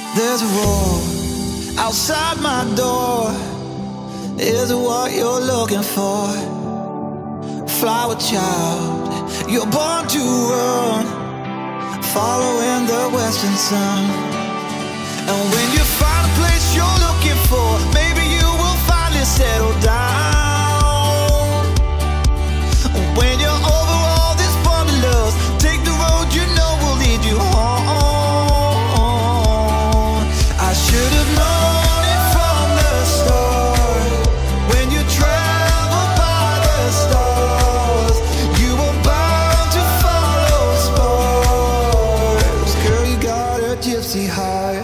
There's a roar outside my door. Is it what you're looking for? Flower child, you're born to run, following the western sun. And when you find a place you're looking for, maybe you will finally settle down. When you're over all this wanderlust, take the road you know will lead you home. I should have known it from the start. When you travel by the stars, you were bound to follow stars. Girl, you got a gypsy heart.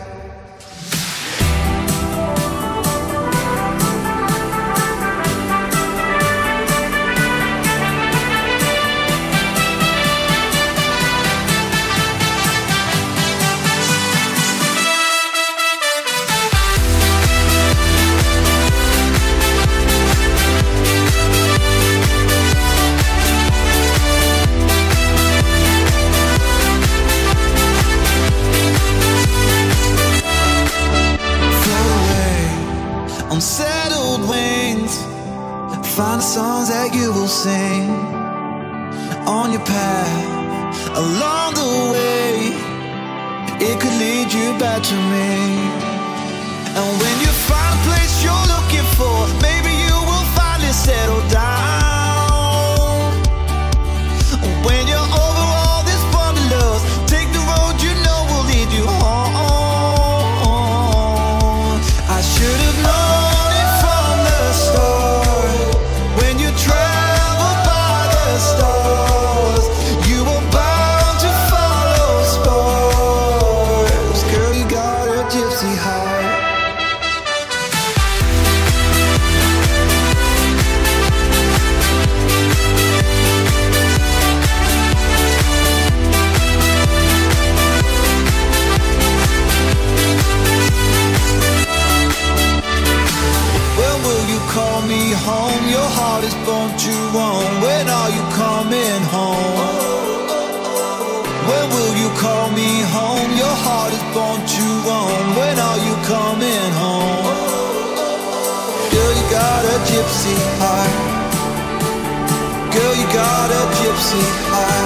Unsettled wings, find songs that you will sing on your path along the way. It could lead you back to me. And when you find a place you're looking for, maybe you will finally settle down. When you're over all this wanderlust, take the road you know will lead you home. I should have known stars, you were bound to follow stars. Girl, you got a gypsy heart. When will you call me home? Your heart is born to roam. When are you coming home? When will you call me home? Your heart is born to roam. When are you coming home? Girl, you got a gypsy heart. Girl, you got a gypsy heart.